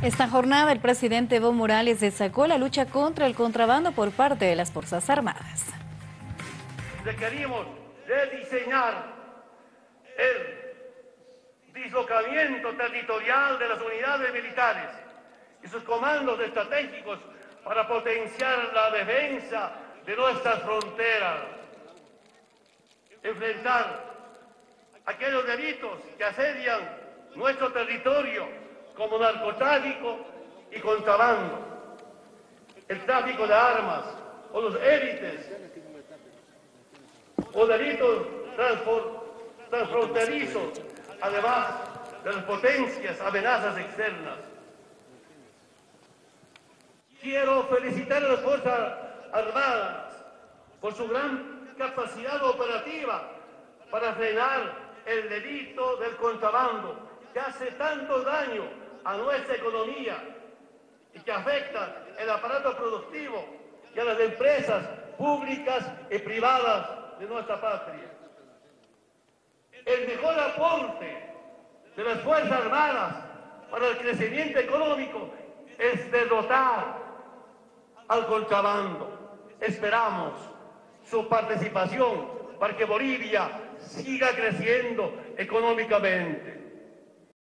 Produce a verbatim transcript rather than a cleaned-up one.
Esta jornada el presidente Evo Morales destacó la lucha contra el contrabando por parte de las Fuerzas Armadas. Requerimos rediseñar el dislocamiento territorial de las unidades militares y sus comandos estratégicos para potenciar la defensa de nuestras fronteras, enfrentar aquellos delitos que asedian nuestro territorio como narcotráfico y contrabando, el tráfico de armas o los élites o delitos transfronterizos, además de las potencias amenazas externas. Quiero felicitar a las Fuerzas Armadas por su gran capacidad operativa para frenar el delito del contrabando, que hace tanto daño a nuestra economía y que afecta el aparato productivo y a las empresas públicas y privadas de nuestra patria. El mejor aporte de las Fuerzas Armadas para el crecimiento económico es derrotar al contrabando. Esperamos su participación para que Bolivia siga creciendo económicamente.